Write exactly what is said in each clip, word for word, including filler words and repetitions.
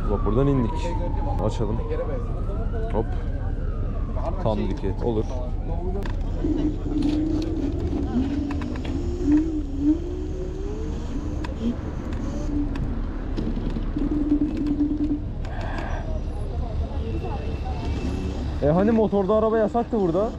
Vapurdan indik. Açalım. Hop. Tam dike. Olur. E hani motorda araba yasaktı burada?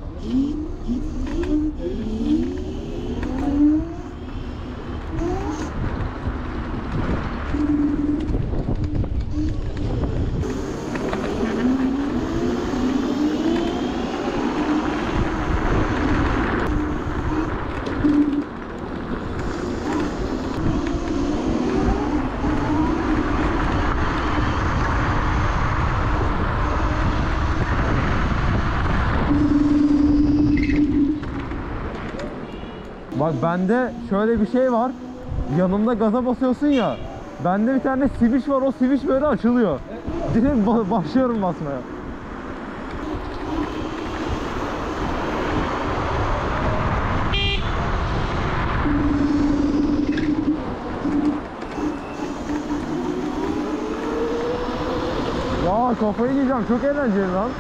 Bak bende şöyle bir şey var. Yanımda gaza basıyorsun ya. Bende bir tane switch var. O switch böyle açılıyor. Direkt başlıyorum basmaya. Ya kafayı yiyeceğim. Çok eğlenceli lan.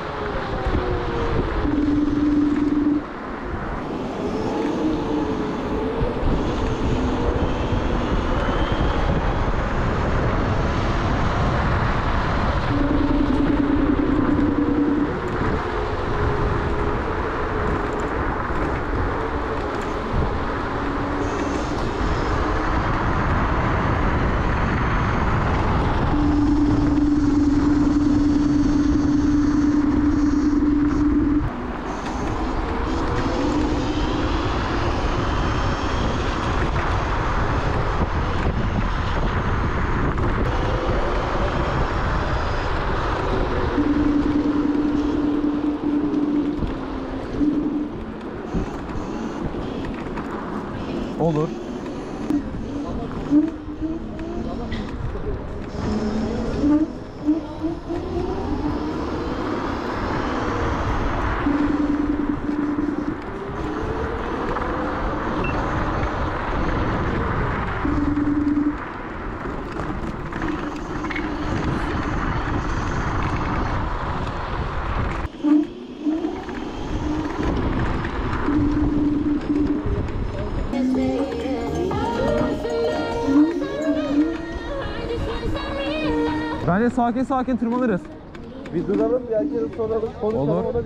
Olur. Bence sakin sakin tırmanırız. Bir duralım, bir herkese soralım, konuşalım. Olur. Ona da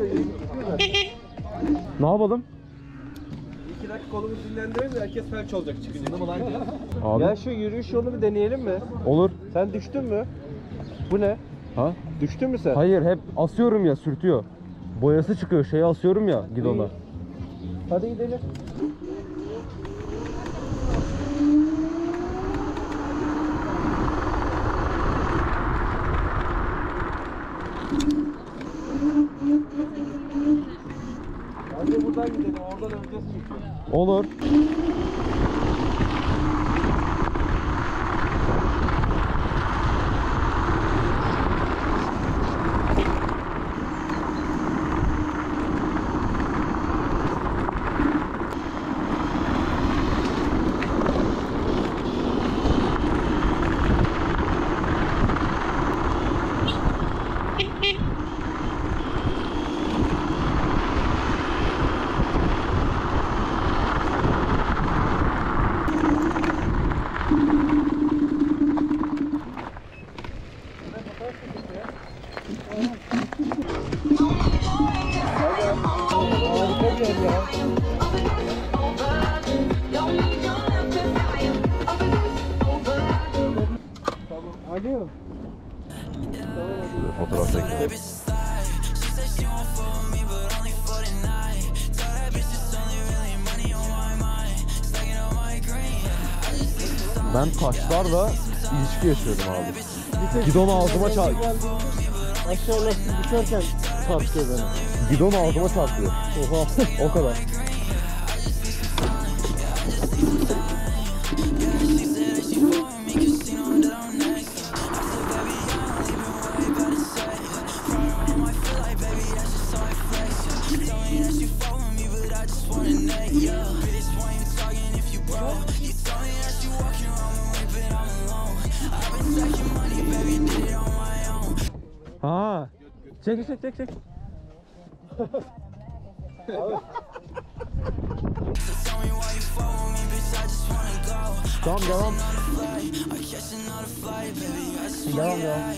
Ne yapalım? İki dakika kolumuzu dinlendirelim, herkes felç olacak çıkınca. Mı lan ya? Abi. Ya şu yürüyüş yolunu bir deneyelim mi? Olur. Sen düştün mü? Bu ne? Ha? Düştün mü sen? Hayır, hep asıyorum ya, sürtüyor. Boyası çıkıyor, şeyi asıyorum ya gidona. Hadi gidelim. Bence buradan gidelim, oradan öleceğiz çünkü. Olur. Alo. Fotoğraf çekelim. Ben taşlarla ilişki yaşıyorum abi. Gidon ağzıma çarpıyor. Aşağı lastik düşerken çarpıyor beni. Gidon ağzıma çarpıyor. Oha. O kadar. I've been stacking money, baby, did it on Ha. Çek çek çek çek. Tamam devam. Devam devam.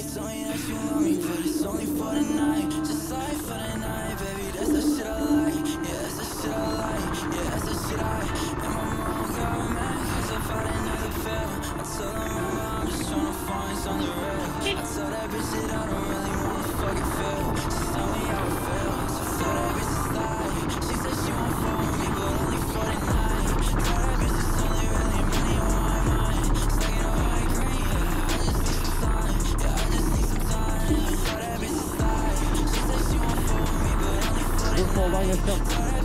Dur soldan geçeceğim.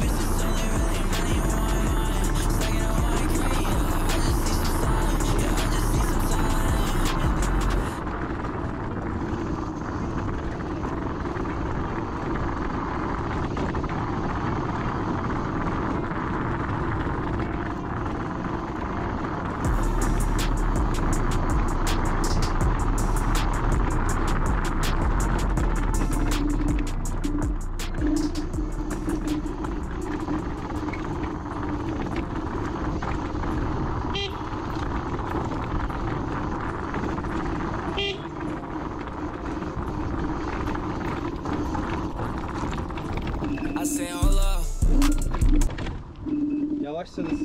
Yavaşsınız.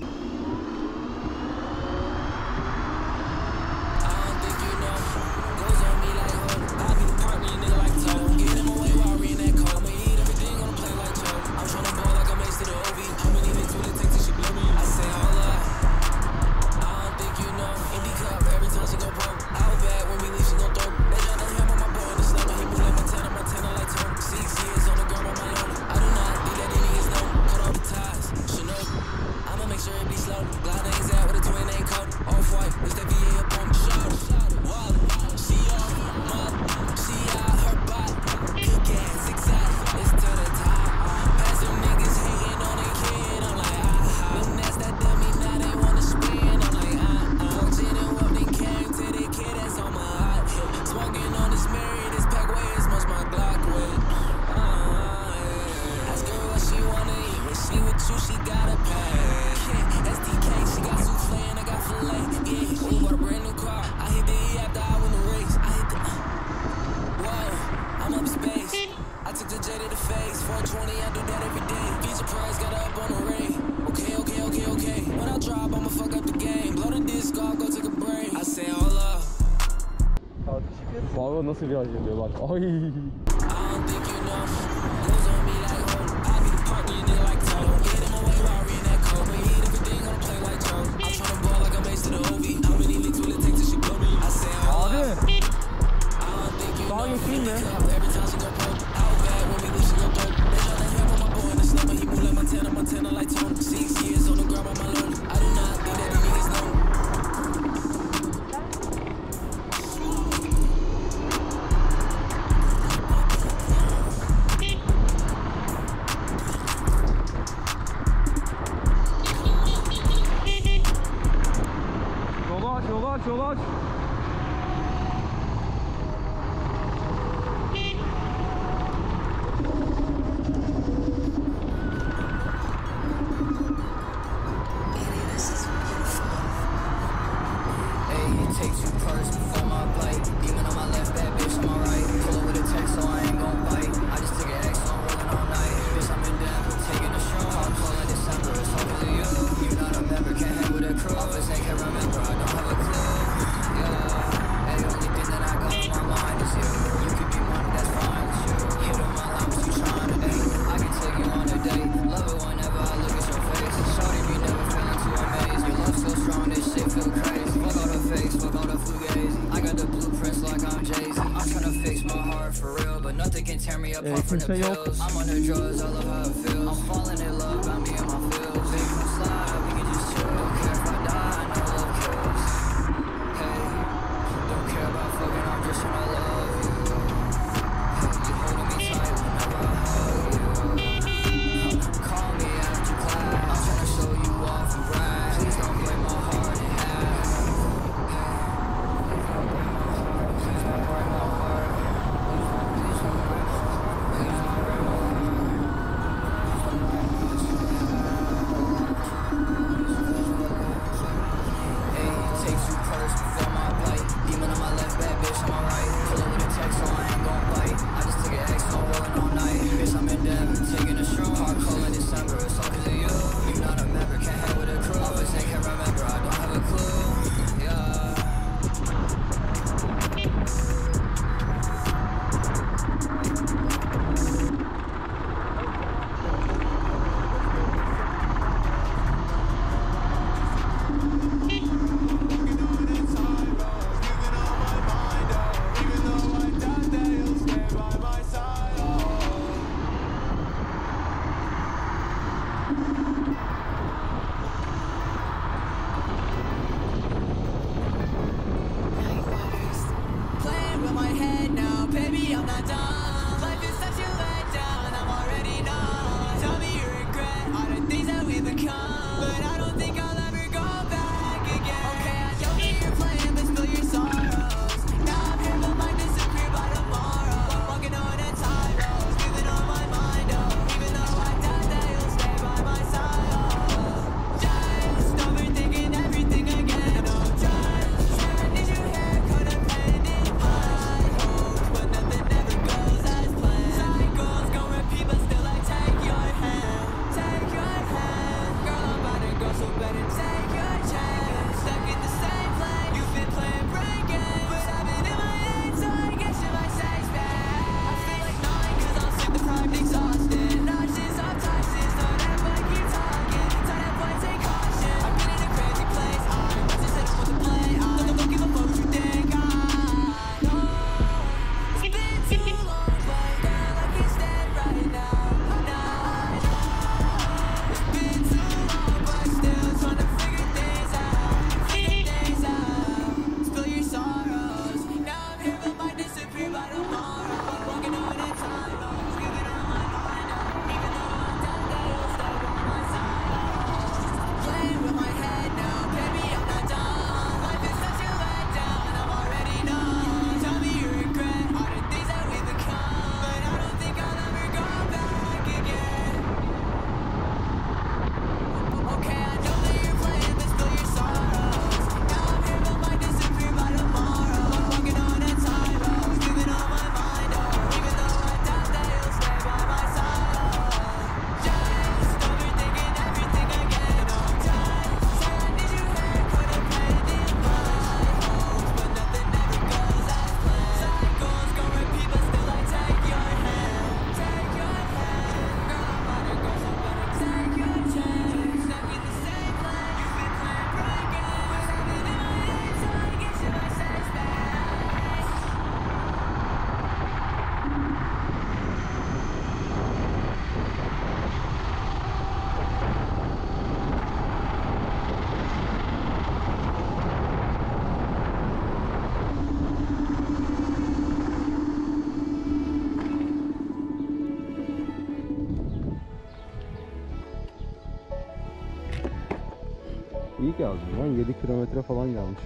Valla nasıl viraj ediyor bak. Ay. Abi. Daha geçeyim mi? Yolu aç, yolu aç, yolu aç. Ee, kimse yok. dakik yazdım lan, yedi kilometre falan gelmiş.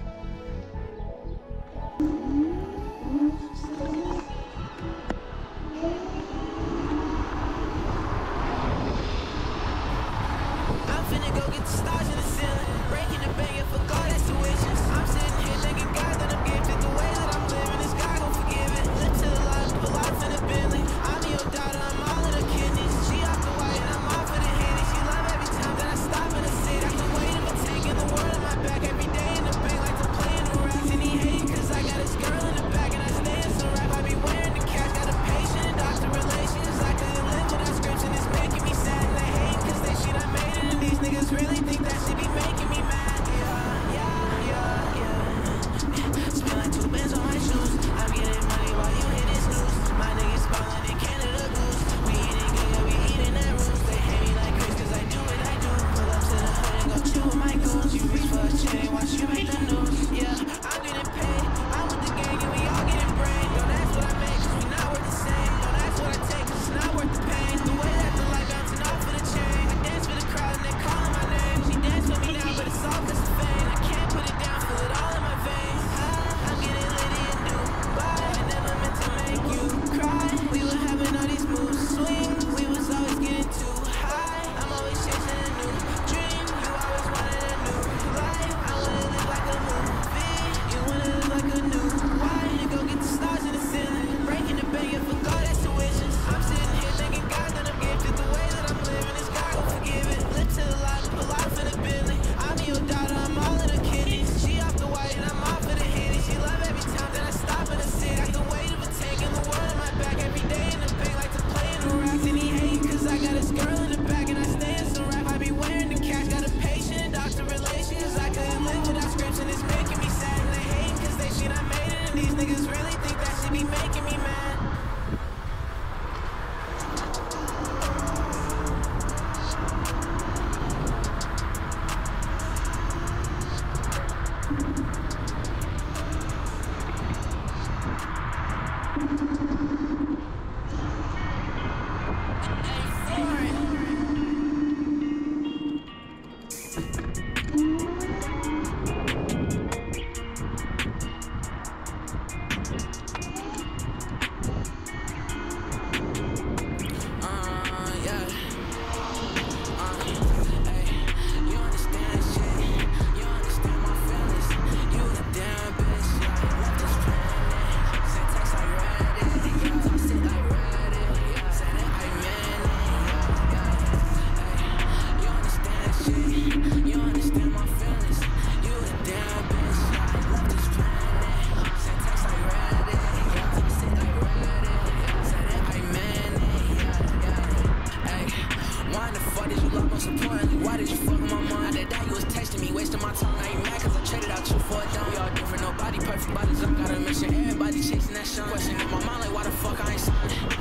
Perfect by design, gotta make sure everybody chasing that shine. Question in my mind like why the fuck I ain't signed.